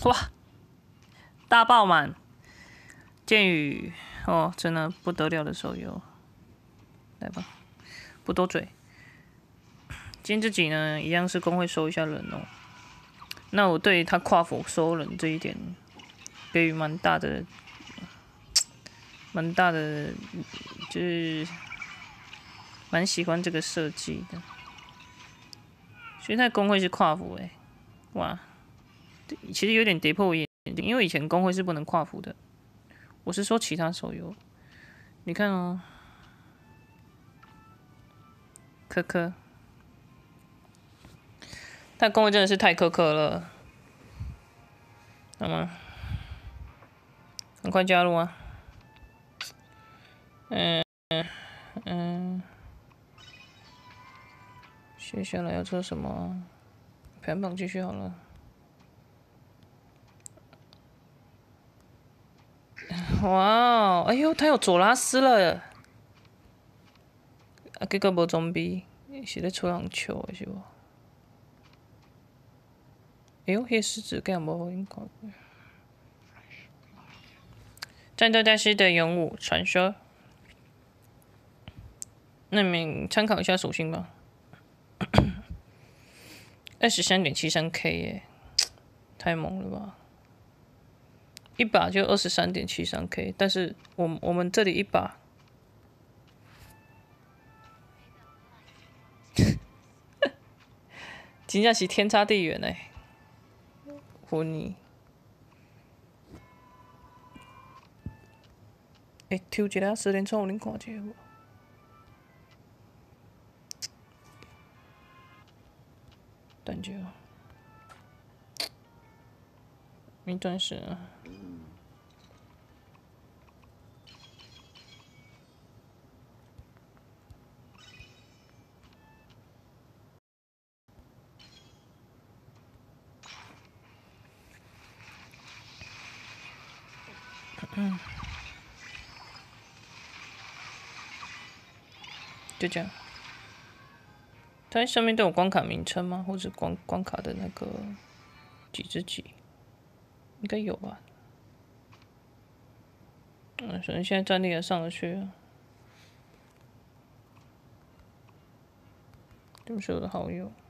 哇，大爆满！剑雨哦，真的不得了的手游。来吧，不多嘴。今天这集呢，一样是公会收一下人哦。那我对他跨服收人这一点，给予蛮大的，就是蛮喜欢这个设计的。所以他公会是跨服哎，哇，其实有点跌破我眼镜，因为以前公会是不能跨服的。我是说其他手游，你看哦，科科，他公会真的是太苛刻了，好吗？很快加入啊！接下来要做什么？排行榜继续好了。哇哦，哎呦，他有佐拉斯了！啊，结果无装备，是咧出人笑的是无？哎呦，迄狮子竟然无互因看。战斗大师的勇武传说，那你们参考一下属性吧。23.73K 耶，太猛了吧！一把就23.73K，但是我们这里一把，真正是天差地远哎！昏你！抽一下10连抽，恁看一下无？等一下，没断时啊。就这样。它上面都有关卡名称吗？或者关卡的那个几之几？应该有吧。反正现在战力也上得去了。这么是我的好友。